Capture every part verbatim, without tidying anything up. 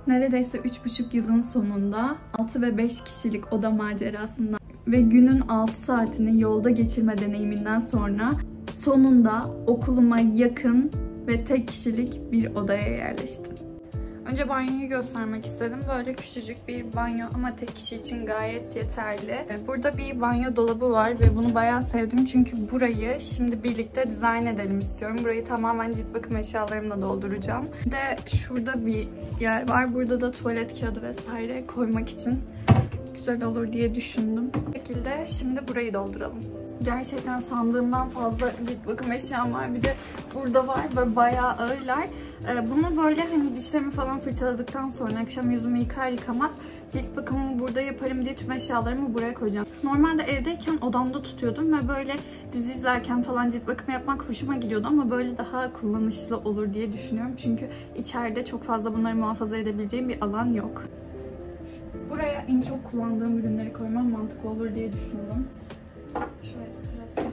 Neredeyse üç buçuk yılın sonunda altı ve beş kişilik oda macerasından ve günün altı saatini yolda geçirme deneyiminden sonra sonunda okuluma yakın ve tek kişilik bir odaya yerleştim. Önce banyoyu göstermek istedim. Böyle küçücük bir banyo ama tek kişi için gayet yeterli. Burada bir banyo dolabı var ve bunu bayağı sevdim. Çünkü burayı şimdi birlikte dizayn edelim istiyorum. Burayı tamamen cilt bakım eşyalarımla dolduracağım. Bir de şurada bir yer var. Burada da tuvalet kağıdı vesaire koymak için güzel olur diye düşündüm. Bu şekilde şimdi burayı dolduralım. Gerçekten sandığımdan fazla cilt bakım eşyam var. Bir de burada var ve bayağı ağırlar. Bunu böyle hani dişlerimi falan fırçaladıktan sonra akşam yüzümü yıkar yıkamaz cilt bakımımı burada yaparım diye tüm eşyalarımı buraya koyacağım. Normalde evdeyken odamda tutuyordum ve böyle dizi izlerken falan cilt bakımı yapmak hoşuma gidiyordu ama böyle daha kullanışlı olur diye düşünüyorum. Çünkü içeride çok fazla bunları muhafaza edebileceğim bir alan yok. Buraya en çok kullandığım ürünleri koymam mantıklı olur diye düşündüm. Şöyle sırası.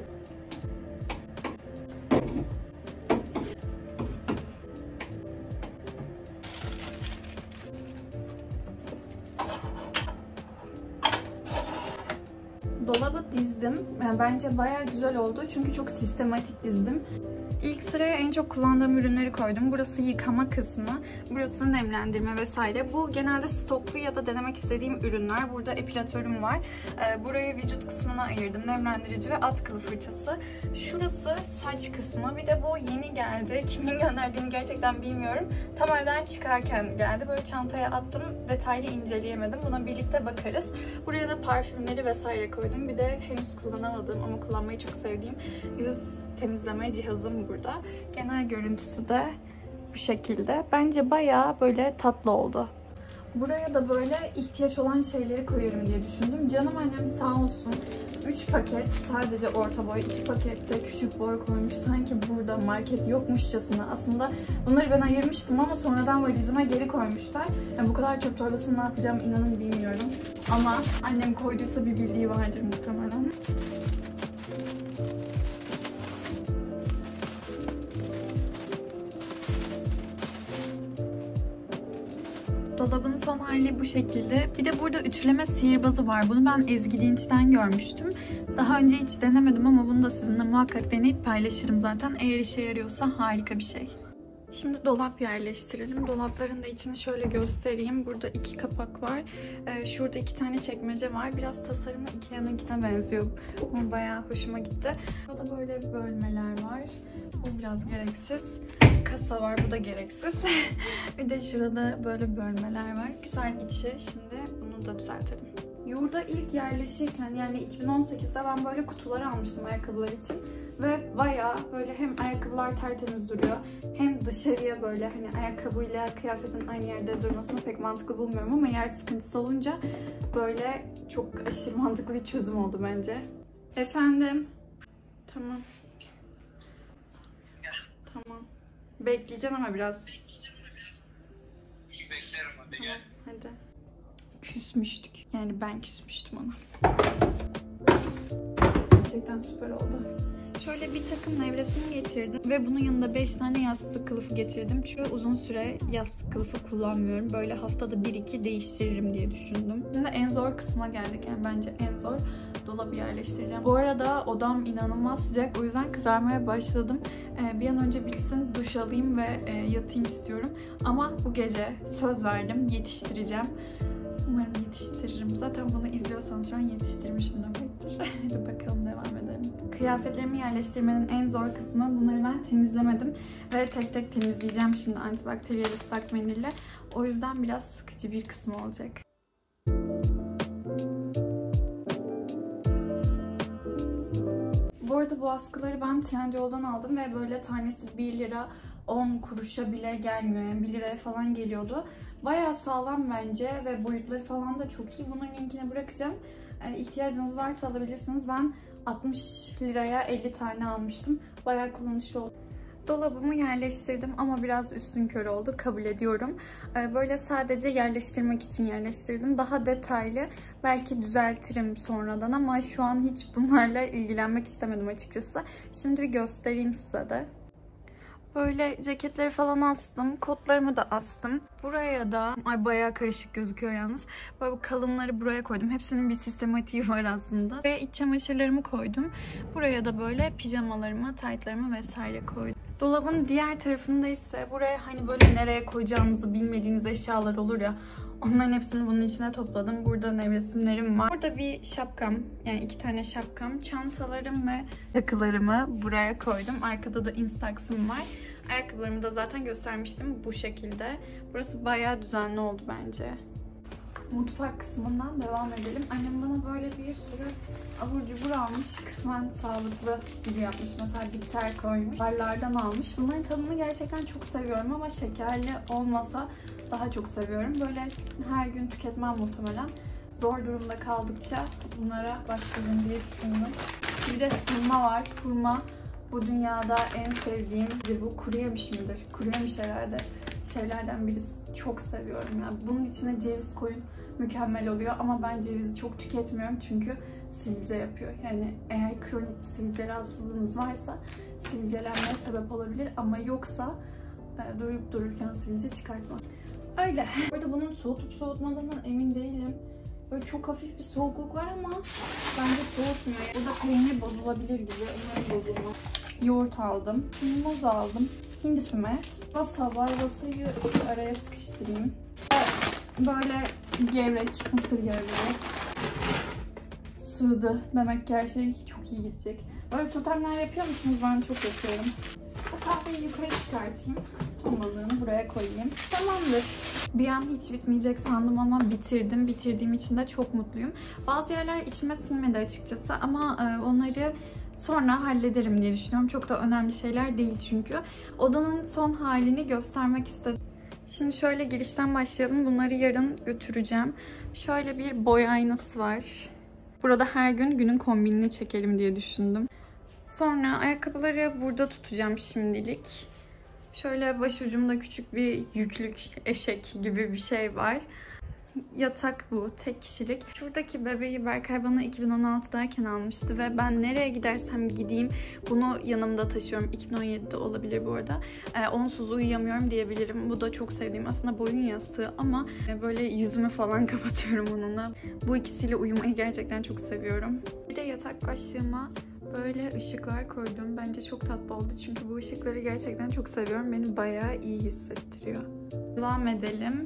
Dolabı dizdim. Yani bence bayağı güzel oldu. Çünkü çok sistematik dizdim. İlk sıraya en çok kullandığım ürünleri koydum. Burası yıkama kısmı, burası nemlendirme vesaire. Bu genelde stoklu ya da denemek istediğim ürünler. Burada epilatörüm var. Burayı vücut kısmına ayırdım. Nemlendirici ve at kılı fırçası. Şurası saç kısmı. Bir de bu yeni geldi. Kimin gönderdiğini gerçekten bilmiyorum. Tam evden çıkarken geldi. Böyle çantaya attım. Detaylı inceleyemedim. Buna birlikte bakarız. Buraya da parfümleri vesaire koydum. Bir de henüz kullanamadığım ama kullanmayı çok sevdiğim yüz temizleme cihazım burada. Genel görüntüsü de bu şekilde. Bence bayağı böyle tatlı oldu. Buraya da böyle ihtiyaç olan şeyleri koyarım diye düşündüm. Canım annem sağ olsun üç paket sadece orta boy, iki paket de küçük boy koymuş. Sanki burada market yokmuşçasına. Aslında bunları ben ayırmıştım ama sonradan valizime geri koymuşlar. Yani bu kadar çöp torbasını ne yapacağım inanın bilmiyorum. Ama annem koyduysa bir bildiği vardır muhtemelen. Dolabın son hali bu şekilde. Bir de burada ütüleme sihirbazı var. Bunu ben Ezgi Dinç'ten görmüştüm. Daha önce hiç denemedim ama bunu da sizinle muhakkak deneyip paylaşırım zaten. Eğer işe yarıyorsa harika bir şey. Şimdi dolap yerleştirelim. Dolapların da içini şöyle göstereyim. Burada iki kapak var. Ee, şurada iki tane çekmece var. Biraz tasarımı Ikea'nınkine benziyor. Bu bayağı hoşuma gitti. Burada böyle bölmeler var. Bu biraz gereksiz. Kasa var. Bu da gereksiz. Bir de şurada böyle bölmeler var. Güzel içi. Şimdi bunu da düzeltelim. Yurda ilk yerleşirken yani iki bin on sekizde ben böyle kutular almıştım ayakkabılar için. Ve bayağı böyle hem ayakkabılar tertemiz duruyor hem dışarıya böyle hani ayakkabıyla kıyafetin aynı yerde durmasını pek mantıklı bulmuyorum ama yer sıkıntısı olunca böyle çok aşırı mantıklı bir çözüm oldu bence. Efendim? Tamam. Tamam. Bekleyeceğim ama biraz. İyi beklerim hadi Tamam, gel. hadi. Küsmüştük. Yani ben küsmüştüm ona. Gerçekten süper oldu. Şöyle bir takım nevresimi getirdim ve bunun yanında beş tane yastık kılıfı getirdim. Çünkü uzun süre yastık kılıfı kullanmıyorum. Böyle haftada bir iki değiştiririm diye düşündüm. Şimdi en zor kısma geldik. Yani bence en zor dolabı yerleştireceğim. Bu arada odam inanılmaz sıcak. O yüzden kızarmaya başladım. Ee, bir an önce bitsin, duş alayım ve e, yatayım istiyorum. Ama bu gece söz verdim, yetiştireceğim. Umarım yetiştiririm. Zaten bunu izliyorsanız şu an yetiştirmişim demektir. Hadi bakalım devam edelim. Kıyafetlerimi yerleştirmenin en zor kısmı bunları ben temizlemedim. Ve tek tek temizleyeceğim şimdi antibakteriyel ıslak mendille. O yüzden biraz sıkıcı bir kısmı olacak. Bu arada bu askıları ben Trendyol'dan aldım ve böyle tanesi bir lira on kuruşa bile gelmiyor. Yani bir liraya falan geliyordu. Bayağı sağlam bence ve boyutları falan da çok iyi. Bunun linkini bırakacağım. Ee, ihtiyacınız varsa alabilirsiniz. Ben altmış liraya elli tane almıştım. Bayağı kullanışlı oldu. Dolabımı yerleştirdim ama biraz üstünkörü oldu. Kabul ediyorum. Ee, böyle sadece yerleştirmek için yerleştirdim. Daha detaylı belki düzeltirim sonradan ama şu an hiç bunlarla ilgilenmek istemedim açıkçası. Şimdi bir göstereyim size de. Böyle ceketleri falan astım. Kotlarımı da astım. Buraya da, ay bayağı karışık gözüküyor yalnız. Böyle kalınları buraya koydum. Hepsinin bir sistematiği var aslında. Ve iç çamaşırlarımı koydum. Buraya da böyle pijamalarımı, taytlarımı vesaire koydum. Dolabın diğer tarafında ise buraya hani böyle nereye koyacağınızı bilmediğiniz eşyalar olur ya. Onların hepsini bunun içine topladım. Burada nevresimlerim var. Burada bir şapkam, yani iki tane şapkam, çantalarım ve takılarımı buraya koydum. Arkada da Instax'ım var. Ayakkabılarımı da zaten göstermiştim bu şekilde. Burası bayağı düzenli oldu bence. Mutfak kısmından devam edelim. Annem bana böyle bir sürü abur cubur almış. Kısmen sağlıklı gibi yapmış. Mesela bitter koymuş. Barlardan almış. Bunların tadını gerçekten çok seviyorum ama şekerli olmasa daha çok seviyorum. Böyle her gün tüketmem muhtemelen. Zor durumda kaldıkça bunlara başlayayım diye düşündüm. Bir de hurma var. Hurma bu dünyada en sevdiğim, bu kuru yemiş midir? Kuru yemiş herhalde şeylerden birisi. Çok seviyorum yani. Bunun içine ceviz koyun mükemmel oluyor ama ben cevizi çok tüketmiyorum çünkü sivilce yapıyor. Yani eğer kronik bir sivilce rahatsızlığınız varsa sivilcelenmeye sebep olabilir ama yoksa e, durup dururken sivilce çıkartma. Öyle. Burada bunun soğutup soğutmadığından emin değilim. Böyle çok hafif bir soğukluk var ama bence soğutmuyor. Burada peynir bozulabilir gibi. Umarım bozulmaz. Yoğurt aldım. Muz aldım. Hindi füme. Vasa var. Vasayı araya sıkıştırayım. Böyle gevrek, mısır gevreği. Sığdı. Demek ki her şey çok iyi gidecek. Böyle totemler yapıyor musunuz? Ben çok yapıyorum. Bu kahveyi yukarı çıkartayım. Ton balığını buraya koyayım. Tamamdır. Bir an hiç bitmeyecek sandım ama bitirdim. Bitirdiğim için de çok mutluyum. Bazı yerler içime sinmedi açıkçası ama onları sonra hallederim diye düşünüyorum. Çok da önemli şeyler değil çünkü. Odanın son halini göstermek istedim. Şimdi şöyle girişten başlayalım. Bunları yarın götüreceğim. Şöyle bir boy aynası var. Burada her gün günün kombinini çekelim diye düşündüm. Sonra ayakkabıları burada tutacağım şimdilik. Şöyle başucumda küçük bir yüklük, eşek gibi bir şey var. Yatak bu, tek kişilik. Şuradaki bebeği Berkay bana iki bin on altıdayken almıştı ve ben nereye gidersem gideyim bunu yanımda taşıyorum. iki bin on yedide olabilir bu arada. Ee, onsuz uyuyamıyorum diyebilirim. Bu da çok sevdiğim aslında boyun yastığı ama böyle yüzümü falan kapatıyorum onunla. Bu ikisiyle uyumayı gerçekten çok seviyorum. Bir de yatak başlığıma böyle ışıklar koydum. Bence çok tatlı oldu çünkü bu ışıkları gerçekten çok seviyorum. Beni bayağı iyi hissettiriyor. Devam edelim.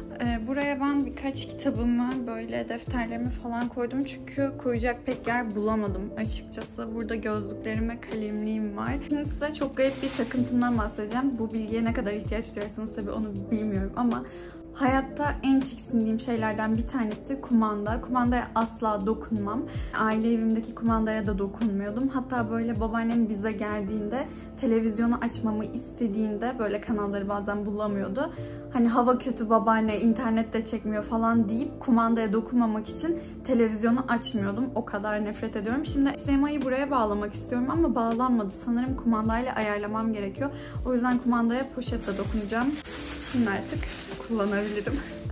Buraya ben birkaç kitabımı, böyle defterlerimi falan koydum. Çünkü koyacak pek yer bulamadım açıkçası. Burada gözlüklerim ve kalemliğim var. Şimdi size çok garip bir takıntımdan bahsedeceğim. Bu bilgiye ne kadar ihtiyaç duyarsınız tabii onu bilmiyorum ama hayatta en tiksindiğim şeylerden bir tanesi kumanda. Kumandaya asla dokunmam. Aile evimdeki kumandaya da dokunmuyordum. Hatta böyle babaannem bize geldiğinde televizyonu açmamı istediğinde böyle kanalları bazen bulamıyordu. Hani hava kötü babaanne, internet de çekmiyor falan deyip kumandaya dokunmamak için televizyonu açmıyordum. O kadar nefret ediyorum. Şimdi H D M I'yi buraya bağlamak istiyorum ama bağlanmadı. Sanırım kumandayla ayarlamam gerekiyor. O yüzden kumandaya poşetle dokunacağım. Şimdi artık kullanabilirim.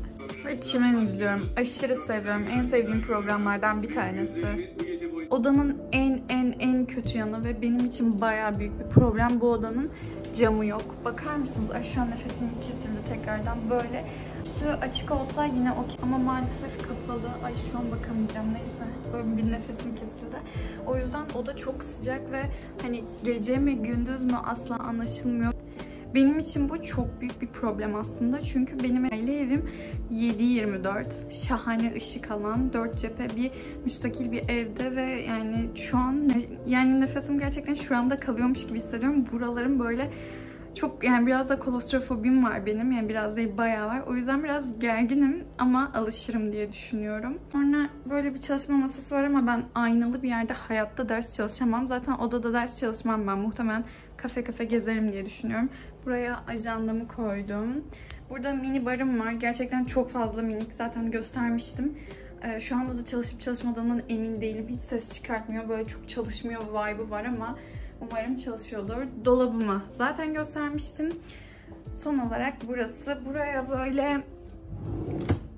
Ve çimen izliyorum. Aşırı seviyorum. En sevdiğim programlardan bir tanesi. Odanın en en en kötü yanı ve benim için bayağı büyük bir problem, bu odanın camı yok. Bakar mısınız? Ay şu an nefesim kesildi tekrardan. Böyle üstü açık olsa yine okey ama maalesef kapalı. Ay şu an bakamayacağım, neyse. Böyle bir nefesim kesildi. O yüzden oda çok sıcak ve hani gece mi gündüz mü asla anlaşılmıyor. Benim için bu çok büyük bir problem aslında. Çünkü benim aile evim yedi yirmi dört. Şahane ışık alan, dört cephe bir müstakil bir evde ve yani şu an yani nefesim gerçekten şuramda kalıyormuş gibi hissediyorum. Buralarım böyle çok, yani biraz da kolostrofobim var benim. Yani biraz değil, bayağı var. O yüzden biraz gerginim ama alışırım diye düşünüyorum. Sonra böyle bir çalışma masası var ama ben aynalı bir yerde hayatta ders çalışamam. Zaten odada ders çalışmam ben. Muhtemelen kafe kafe gezerim diye düşünüyorum. Buraya ajandamı koydum. Burada mini barım var. Gerçekten çok fazla minik. Zaten göstermiştim. Ee, şu anda da çalışıp çalışmadığından emin değilim. Hiç ses çıkartmıyor. Böyle çok çalışmıyor vibe'ı var ama umarım çalışıyordur. Dolabımı zaten göstermiştim. Son olarak burası. Buraya böyle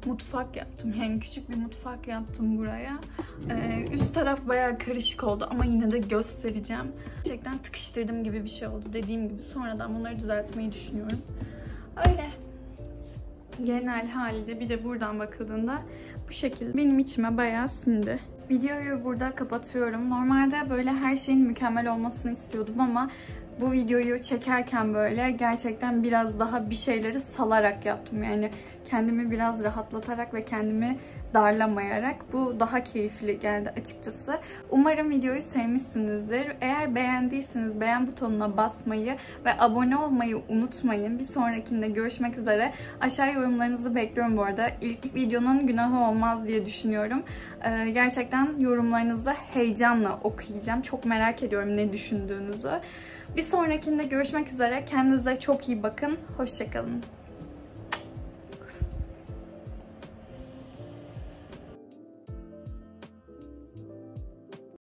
mutfak yaptım. Yani küçük bir mutfak yaptım buraya. Ee, üst taraf bayağı karışık oldu ama yine de göstereceğim. Gerçekten tıkıştırdım gibi bir şey oldu. Dediğim gibi sonradan bunları düzeltmeyi düşünüyorum. Öyle. Genel haliyle bir de buradan bakıldığında bu şekilde benim içime bayağı sindi. Videoyu burada kapatıyorum. Normalde böyle her şeyin mükemmel olmasını istiyordum ama bu videoyu çekerken böyle gerçekten biraz daha bir şeyleri salarak yaptım. Yani kendimi biraz rahatlatarak ve kendimi darlamayarak. Bu daha keyifli geldi açıkçası. Umarım videoyu sevmişsinizdir. Eğer beğendiyseniz beğen butonuna basmayı ve abone olmayı unutmayın. Bir sonrakinde görüşmek üzere. Aşağı yorumlarınızı bekliyorum bu arada. İlk videonun günahı olmaz diye düşünüyorum. Ee, gerçekten yorumlarınızı heyecanla okuyacağım. Çok merak ediyorum ne düşündüğünüzü. Bir sonrakinde görüşmek üzere. Kendinize çok iyi bakın. Hoşça kalın.